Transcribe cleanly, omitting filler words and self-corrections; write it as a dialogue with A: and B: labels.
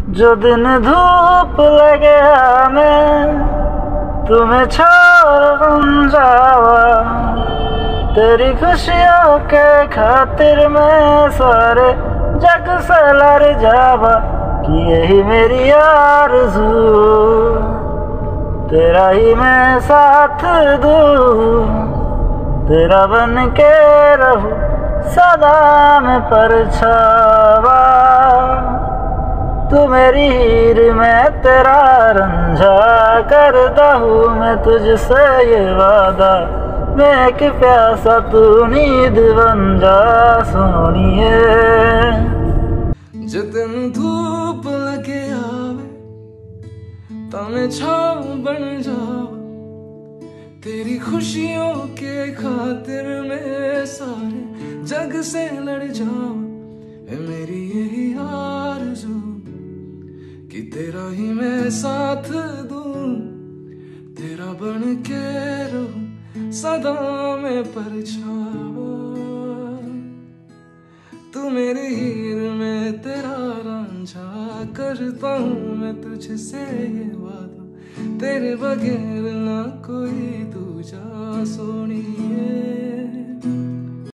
A: जो दिन धूप लगे मैं तुम्हें छोड़ जावा, तेरी खुशियों के खातिर मैं सारे जग से लड़ जावा, कि यही मेरी आरज़ू, तेरा ही मैं साथ दूँ, तेरा बन के रहूं सदा मैं परछावा। तू मेरी हीर मैं तेरा रंझा, करता हूँ मैं तुझसे ये वादा, मैं एक प्यासा तू नींद बन जा सोनिए।
B: जितन धूप लगे आवे तमें छाव बन जावा, तेरी खुशियों के खातिर मैं सारे जग से लड़ जावा, है मेरी यही आरज़ू कि तेरा ही मैं साथ दूं, तेरा बन के रहूं सदा मैं परछावा। तू मेरी हीर में तेरा रांझा, करता हूँ मैं तुझसे ये वादा, तेरे बगैर ना कोई दूजा सोनिए।